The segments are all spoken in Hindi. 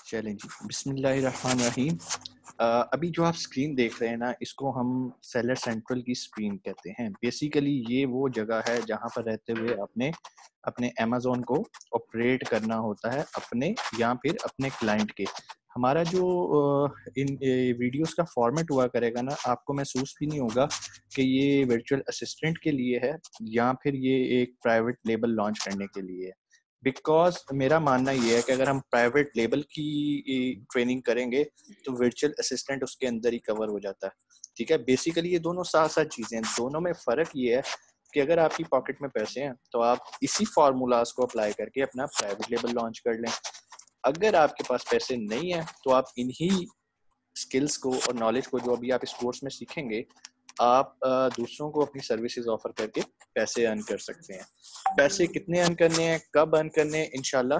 चलें जी, बिस्मिल्लाहिर्रहमानिर्रहीम। अभी जो आप स्क्रीन देख रहे हैं ना, इसको हम सेलर सेंट्रल की स्क्रीन कहते हैं। बेसिकली ये वो जगह है जहाँ पर रहते हुए आपने अपने अमेज़न को ऑपरेट करना होता है अपने या फिर अपने क्लाइंट के। हमारा जो इन वीडियोस का फॉर्मेट हुआ करेगा ना, आपको महसूस भी नहीं होगा कि ये वर्चुअल असिस्टेंट के लिए है या फिर ये एक प्राइवेट लेबल लॉन्च करने के लिए है। बिकॉज मेरा मानना ये है कि अगर हम प्राइवेट लेबल की ट्रेनिंग करेंगे तो वर्चुअल असिस्टेंट उसके अंदर ही कवर हो जाता है। ठीक है, बेसिकली ये दोनों साथ साथ चीज़ें हैं। दोनों में फ़र्क ये है कि अगर आपकी पॉकेट में पैसे हैं तो आप इसी फार्मूलाज को अप्लाई करके अपना प्राइवेट लेबल लॉन्च कर लें। अगर आपके पास पैसे नहीं है तो आप इन्हीं स्किल्स को और नॉलेज को जो अभी आप इस कोर्स में सीखेंगे, आप दूसरों को अपनी सर्विसेज ऑफर करके पैसे अर्न कर सकते हैं। पैसे कितने अर्न करने हैं, कब अर्न करने हैं, इंशाल्लाह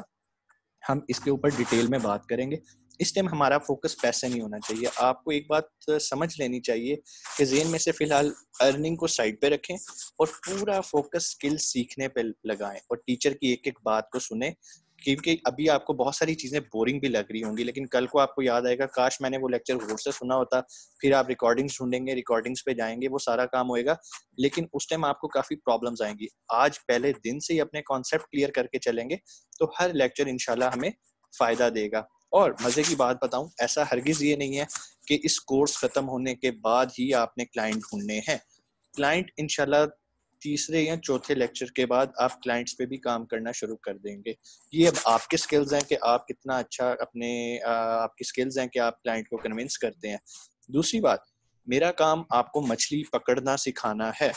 हम इसके ऊपर डिटेल में बात करेंगे। इस टाइम हमारा फोकस पैसे नहीं होना चाहिए। आपको एक बात समझ लेनी चाहिए कि ज़हन में से फ़िलहाल अर्निंग को साइड पे रखें और पूरा फोकस स्किल सीखने पे लगाएं और टीचर की एक-एक बात को सुनें, क्योंकि अभी आपको बहुत सारी चीज़ें बोरिंग भी लग रही होंगी, लेकिन कल को आपको याद आएगा काश मैंने वो लेक्चर गौर से सुना होता। फिर आप रिकॉर्डिंग्स ढूँढेंगे, रिकॉर्डिंग्स पे जाएँगे, वो सारा काम होएगा, लेकिन उस टाइम आपको काफ़ी प्रॉब्लम्स आएँगी। आज पहले दिन से ही अपने कॉन्सेप्ट क्लियर करके चलेंगे तो हर लेक्चर इंशाल्लाह हमें फ़ायदा देगा। और मज़े की बात बताऊँ, ऐसा हरगिज़ ये नहीं है कि इस कोर्स ख़त्म होने के बाद ही आपने क्लाइंट ढूँढने हैं। क्लाइंट इंशाल्लाह तीसरे या चौथे लेक्चर के बाद आप क्लाइंट्स पे भी काम करना शुरू कर देंगे। ये अब आपके स्किल्स हैं कि आप कितना अच्छा अपने आपकी स्किल्स हैं कि आप क्लाइंट को कन्विंस करते हैं। दूसरी बात, मेरा काम आपको मछली पकड़ना सिखाना है।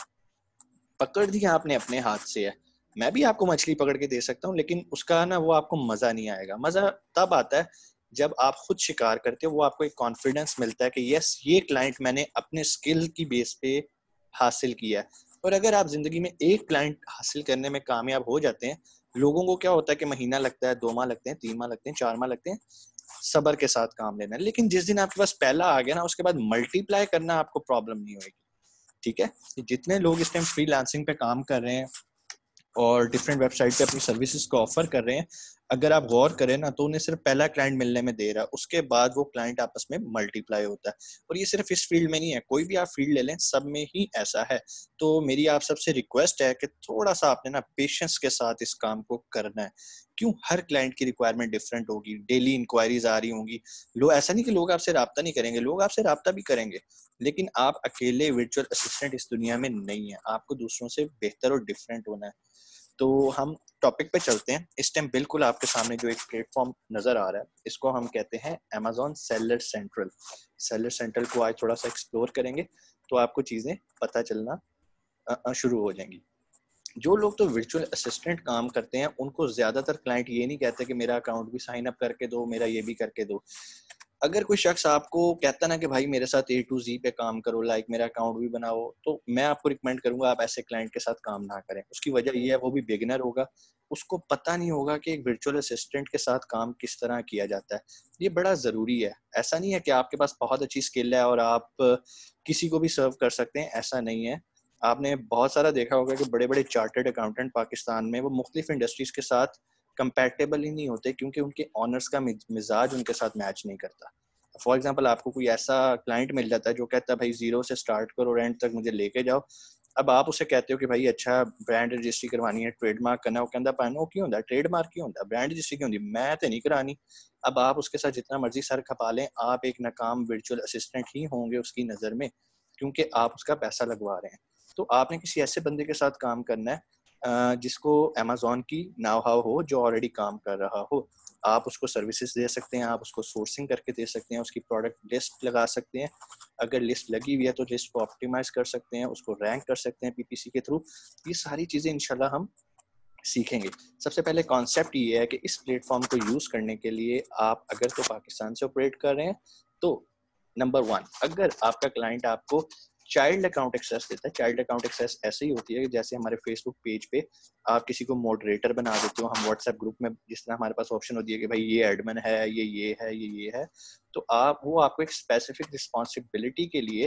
पकड़ दिया आपने अपने हाथ से है, मैं भी आपको मछली पकड़ के दे सकता हूँ, लेकिन उसका ना वो आपको मज़ा नहीं आएगा। मज़ा तब आता है जब आप खुद शिकार करते हो, वो आपको एक कॉन्फिडेंस मिलता है कि यस, ये क्लाइंट मैंने अपने स्किल की बेस पे हासिल किया है। और अगर आप ज़िंदगी में एक क्लाइंट हासिल करने में कामयाब हो जाते हैं, लोगों को क्या होता है कि महीना लगता है, 2 माह लगते हैं, 3 माह लगते हैं, 4 माह लगते हैं, सब्र के साथ काम लेना है। लेकिन जिस दिन आपके पास पहला आ गया ना, उसके बाद मल्टीप्लाई करना आपको प्रॉब्लम नहीं होएगी। ठीक है? जितने लोग इस टाइम फ्रीलांसिंग पे काम कर रहे हैं और डिफरेंट वेबसाइट पे अपनी सर्विसेज को ऑफर कर रहे हैं, अगर आप गौर करें ना तो उन्हें सिर्फ पहला क्लाइंट मिलने में देर है, उसके बाद वो क्लाइंट आपस में मल्टीप्लाई होता है। और ये सिर्फ इस फील्ड में नहीं है, कोई भी आप फील्ड ले लें, सब में ही ऐसा है। तो मेरी आप सबसे रिक्वेस्ट है कि थोड़ा सा आपने ना पेशेंस के साथ इस काम को करना है। क्यों? हर क्लाइंट की रिक्वायरमेंट डिफरेंट होगी, डेली इंक्वायरीज आ रही होंगी। लोग ऐसा नहीं कि लोग आपसे राब्ता नहीं करेंगे, लोग आपसे राब्ता भी करेंगे, लेकिन आप अकेले वर्चुअल असिस्टेंट इस दुनिया में नहीं है। आपको दूसरों से बेहतर और डिफरेंट होना है। तो हम टॉपिक पे चलते हैं। इस टाइम बिल्कुल आपके सामने जो एक प्लेटफॉर्म नज़र आ रहा है, इसको हम कहते हैं Amazon seller central. Seller central को आज थोड़ा सा एक्सप्लोर करेंगे तो आपको चीज़ें पता चलना शुरू हो जाएंगी। जो लोग तो वर्चुअल असिस्टेंट काम करते हैं, उनको ज़्यादातर क्लाइंट ये नहीं कहते कि मेरा अकाउंट भी साइन अप करके दो, मेरा ये भी करके दो। अगर कोई शख्स आपको कहता ना कि भाई मेरे साथ ए टू जी पे काम करो, लाइक मेरा अकाउंट भी बनाओ, तो मैं आपको रिकमेंड करूंगा आप ऐसे क्लाइंट के साथ काम ना करें। उसकी वजह ये है, वो भी बिगिनर होगा, उसको पता नहीं होगा कि एक वर्चुअल असिस्टेंट के साथ काम किस तरह किया जाता है। ये बड़ा ज़रूरी है। ऐसा नहीं है कि आपके पास बहुत अच्छी स्किल है और आप किसी को भी सर्व कर सकते हैं, ऐसा नहीं है। आपने बहुत सारा देखा होगा कि बड़े बड़े चार्टर्ड अकाउंटेंट पाकिस्तान में वो मुख्तलिफ इंडस्ट्रीज़ के साथ कंपैटिबल ही नहीं होते, क्योंकि उनके ऑनर्स का मिजाज उनके साथ मैच नहीं करता। फॉर एग्जाम्पल, आपको कोई ऐसा क्लाइंट मिल जाता है जो कहता है भाई जीरो से स्टार्ट करो और एंड तक मुझे लेके जाओ। अब आप उसे कहते हो कि भाई अच्छा ब्रांड रजिस्ट्री करवानी है, ट्रेडमार्क करना है, वो कहता पानो क्यों होता है, ट्रेडमार्क क्यों होता है, ब्रांड रजिस्ट्री क्यों होती, मैं तो नहीं करानी। अब आप उसके साथ जितना मर्जी सर खपा लें, आप एक नाकाम वर्चुअल असिस्टेंट ही होंगे उसकी नज़र में, क्योंकि आप उसका पैसा लगवा रहे हैं। तो आपने किसी ऐसे बंदे के साथ काम करना है जिसको अमेज़न की नाव हाव हो, जो ऑलरेडी काम कर रहा हो। आप उसको सर्विसेज दे सकते हैं, आप उसको सोर्सिंग करके दे सकते हैं, उसकी प्रोडक्ट लिस्ट लगा सकते हैं। अगर लिस्ट लगी हुई है तो लिस्ट को ऑप्टिमाइज कर सकते हैं, उसको रैंक कर सकते हैं पीपीसी के थ्रू। ये सारी चीज़ें इंशाल्लाह हम सीखेंगे। सबसे पहले कॉन्सेप्ट ये है कि इस प्लेटफॉर्म को यूज़ करने के लिए आप अगर तो पाकिस्तान से ऑपरेट कर रहे हैं तो नंबर 1, अगर आपका क्लाइंट आपको चाइल्ड अकाउंट एक्सेस देता है। चाइल्ड अकाउंट एक्सेस ऐसे ही होती है कि जैसे हमारे फेसबुक पेज पे आप किसी को मॉडरेटर बना देते हो, हम व्हाट्सएप ग्रुप में जिस तरह हमारे पास ऑप्शन होती है कि भाई ये एडमिन है, ये है, ये है, तो आप वो आपको एक स्पेसिफिक रिस्पॉन्सिबिलिटी के लिए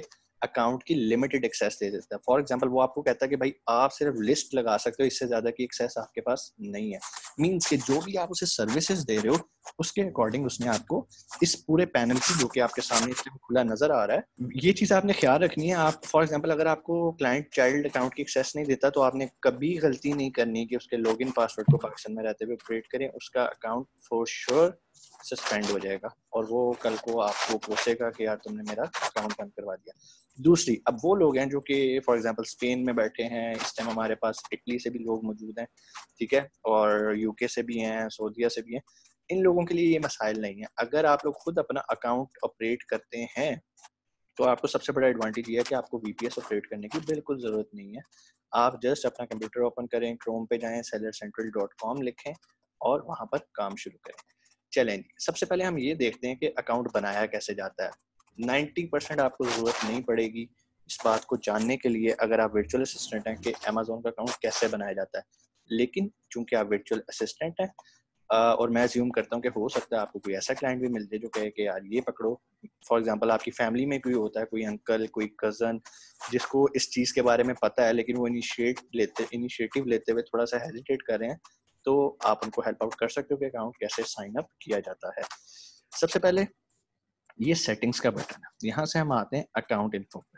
अकाउंट की लिमिटेड एक्सेस दे देता है। फॉर एग्जांपल वो आपको कहता है कि भाई आप सिर्फ लिस्ट लगा सकते हो, इससे ज़्यादा की एक्सेस आपके पास नहीं है। मीन्स कि जो भी आप उसे सर्विसेज दे रहे हो उसके अकॉर्डिंग उसने आपको इस पूरे पैनल की, जो कि आपके सामने इस टाइम खुला नजर आ रहा है, ये चीज़ आपने ख्याल रखनी है। आप फॉर एग्जांपल अगर आपको क्लाइंट चाइल्ड अकाउंट की एक्सेस नहीं देता तो आपने कभी गलती नहीं करनी कि उसके लॉगिन पासवर्ड को पाकिस्तान में रहते हुए क्रिएट करें। उसका अकाउंट फॉर श्योर सस्पेंड हो जाएगा और वो कल को आपको कोसेगा कि यार तुमने मेरा अकाउंट बंद करवा दिया। दूसरी, अब वो लोग हैं जो कि फॉर एग्जांपल स्पेन में बैठे हैं, इस टाइम हमारे पास इटली से भी लोग मौजूद हैं, ठीक है, और यूके से भी हैं, सऊदीया से भी हैं। इन लोगों के लिए ये मसाइल नहीं है। अगर आप लोग खुद अपना अकाउंट ऑपरेट करते हैं तो आपको सबसे बड़ा एडवांटेज ये है कि आपको वीपीएस ऑपरेट करने की बिल्कुल ज़रूरत नहीं है। आप जस्ट अपना कंप्यूटर ओपन करें, क्रोम पे जाएं, sellercentral.com लिखें और वहाँ पर काम शुरू करें। चलें जी, सबसे पहले हम ये देखते हैं कि अकाउंट बनाया कैसे जाता है। 90% आपको ज़रूरत नहीं पड़ेगी इस बात को जानने के लिए अगर आप वर्चुअल असिस्टेंट हैं कि अमेज़न का अकाउंट कैसे बनाया जाता है। लेकिन चूंकि आप वर्चुअल असिस्टेंट हैं और मैं अज्यूम करता हूँ कि हो सकता है आपको कोई ऐसा क्लाइंट भी मिल जाए जो कहे कि यार ये पकड़ो। फॉर एग्जांपल आपकी फैमिली में कोई होता है, कोई अंकल, कोई कज़न, जिसको इस चीज़ के बारे में पता है लेकिन वो इनिशिएटिव लेते हुए थोड़ा सा हेजिटेट कर रहे हैं, तो आप उनको हेल्प आउट कर सकते हो कि अकाउंट कैसे साइन अप किया जाता है। सबसे पहले ये सेटिंग्स का बटन है, यहाँ से हम आते हैं अकाउंट इन्फो पर।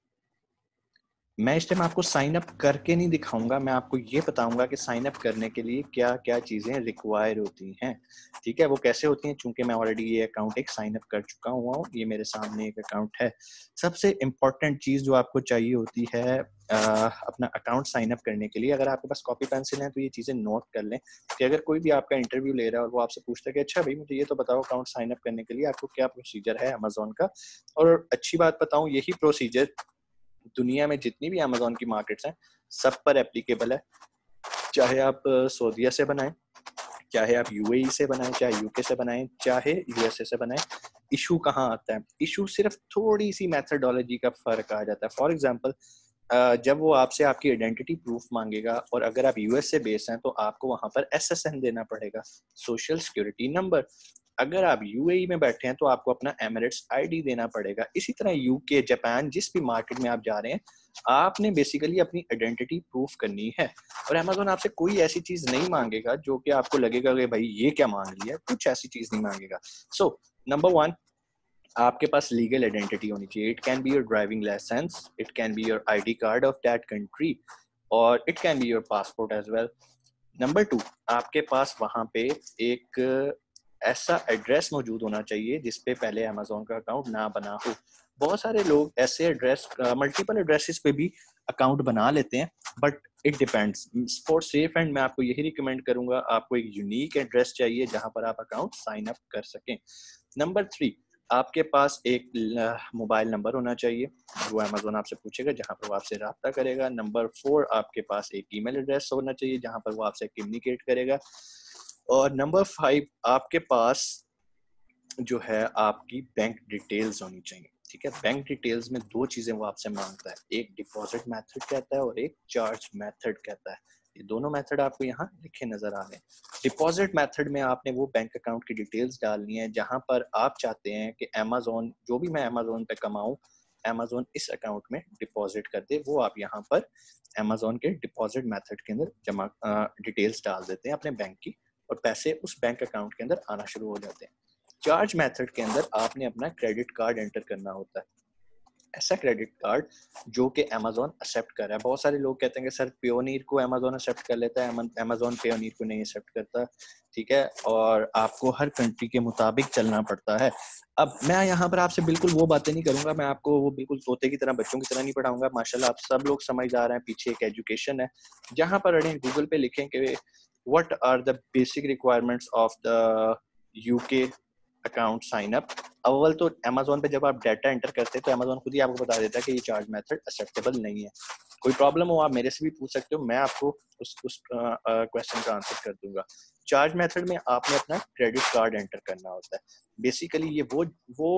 मैं इस टाइम आपको साइन अप करके नहीं दिखाऊंगा, मैं आपको ये बताऊंगा कि साइन अप करने के लिए क्या क्या चीज़ें रिक्वायर होती हैं, ठीक है। वो कैसे होती हैं, चूंकि मैं ऑलरेडी ये अकाउंट एक साइन अप कर चुका हुआ हूँ, ये मेरे सामने एक अकाउंट है। सबसे इम्पॉर्टेंट चीज़ जो आपको चाहिए होती है अपना अकाउंट साइन अप करने के लिए, अगर आपके पास कॉपी पेंसिल है तो ये चीज़ें नोट कर लें कि अगर कोई भी आपका इंटरव्यू ले रहा है और वो आपसे पूछता है कि अच्छा भाई मुझे ये तो बताओ अकाउंट साइन अप करने के लिए आपको क्या प्रोसीजर है अमेजोन का। और अच्छी बात बताऊँ, यही प्रोसीजर दुनिया में जितनी भी अमेज़न की मार्केट्स हैं सब पर एप्लीकेबल है। चाहे आप सऊदीया से बनाएं, चाहे आप यूएई से बनाएं, चाहे यूके से बनाएं, चाहे यूएसए से बनाएं, इशू कहाँ आता है? इशू सिर्फ थोड़ी सी मेथडोलॉजी का फर्क आ जाता है। फॉर एग्जांपल जब वो आपसे आपकी आइडेंटिटी प्रूफ मांगेगा और अगर आप यूएस से बेस हैं तो आपको वहां पर एसएसएन देना पड़ेगा, सोशल सिक्योरिटी नंबर। अगर आप यूएई में बैठे हैं तो आपको अपना एमिरेट्स आईडी देना पड़ेगा। इसी तरह यूके, जापान, जिस भी मार्केट में आप जा रहे हैं आपने बेसिकली अपनी आइडेंटिटी प्रूफ करनी है। और अमेज़न आपसे कोई ऐसी चीज नहीं मांगेगा जो कि आपको लगेगा कि भाई ये क्या मांग लिया, कुछ ऐसी चीज नहीं मांगेगा। सो नंबर 1, आपके पास लीगल आइडेंटिटी होनी चाहिए। It can be your driving licence, it can be your ID card of that country, और it can be your passport as well. Number 2, आपके पास वहां पे एक ऐसा एड्रेस मौजूद होना चाहिए जिस पे पहले अमेज़न का अकाउंट ना बना हो। बहुत सारे लोग ऐसे एड्रेस, मल्टीपल एड्रेसेस पे भी अकाउंट बना लेते हैं, but it depends. For safe and मैं आपको यही रिकमेंड करूंगा, आपको एक यूनिक एड्रेस चाहिए जहां पर आप अकाउंट साइन अप कर सकें। नंबर 3, आपके पास एक मोबाइल नंबर होना चाहिए, वो अमेज़न आपसे पूछेगा जहां पर वो आपसे रब्ता करेगा। नंबर 4, आपके पास एक ईमेल एड्रेस होना चाहिए जहां पर वो आपसे कम्युनिकेट करेगा। और नंबर 5, आपके पास जो है आपकी बैंक डिटेल्स होनी चाहिए, ठीक है। बैंक डिटेल्स में 2 चीजें वो आपसे मांगता है, एक डिपॉजिट मेथड कहता है और एक चार्ज मेथड कहता है। ये दोनों मेथड आपको यहाँ लिखे नजर आ रहे हैं। डिपॉजिट मेथड में आपने वो बैंक अकाउंट की डिटेल्स डालनी है जहां पर आप चाहते हैं कि अमेज़न, जो भी मैं अमेज़न पे कमाऊं, अमेज़न इस अकाउंट में डिपॉजिट कर दे। वो आप यहाँ पर अमेज़न के डिपॉजिट मेथड के अंदर जमा डिटेल्स डाल देते हैं अपने बैंक की, और पैसे उस बैंक अकाउंट के अंदर आना शुरू हो जाते हैं। चार्ज मेथड के अंदर आपने अपना क्रेडिट कार्ड एंटर करना होता है, ऐसा क्रेडिट कार्ड जो कि अमेज़न एक्सेप्ट कर रहा है। बहुत सारे लोग कहते हैं कि सर पेयोनीर को अमेज़न एक्सेप्ट कर लेता है, अमेज़न पेयोनीर को नहीं एक्सेप्ट करता, ठीक है, और आपको हर कंट्री के मुताबिक चलना पड़ता है। अब मैं यहाँ पर आपसे बिल्कुल वो बातें नहीं करूंगा, मैं आपको वो बिल्कुल तोते की तरह, बच्चों की तरह नहीं पढ़ाऊंगा। माशाल्लाह आप सब लोग समझदार हैं, पीछे एक एजुकेशन है। जहाँ पर अड़े गूगल पे लिखें कि what are the basic requirements of the UK account sign up. अव्वल तो अमेज़न पे जब आप डाटा एंटर करते हैं तो अमेज़न खुद ही आपको बता देता है कि ये चार्ज मेथड एक्सेप्टेबल नहीं है। कोई प्रॉब्लम हो आप मेरे से भी पूछ सकते हो, मैं आपको उस क्वेश्चन का आंसर कर दूंगा। चार्ज मेथड में आपने अपना क्रेडिट कार्ड एंटर करना होता है। बेसिकली ये वो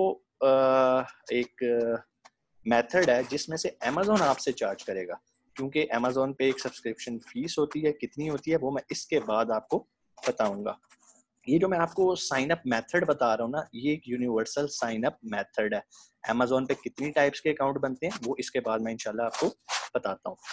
एक मेथड है जिसमें से अमेज़न आपसे चार्ज करेगा, क्योंकि अमेज़न पे एक सब्सक्रिप्शन फीस होती है। कितनी होती है वो मैं इसके बाद आपको बताऊंगा। ये जो मैं आपको साइन अप मेथड बता रहा हूँ ना, ये एक यूनिवर्सल साइन अप मेथड है। अमेजोन पे कितनी टाइप्स के अकाउंट बनते हैं वो इसके बाद मैं इंशाल्लाह आपको बताता हूँ।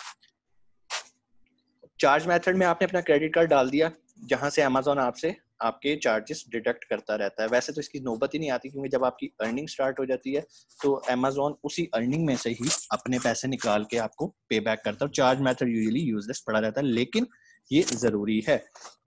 चार्ज मेथड में आपने अपना क्रेडिट कार्ड डाल दिया, जहां से अमेजोन आपसे आपके चार्जेस डिडक्ट करता रहता है। वैसे तो इसकी नौबत ही नहीं आती, क्योंकि जब आपकी अर्निंग स्टार्ट हो जाती है तो अमेजोन उसी अर्निंग में से ही अपने पैसे निकाल के आपको पे बैक करता है। चार्ज मेथड यूजुअली यूजलेस पड़ा रहता है, लेकिन ये जरूरी है।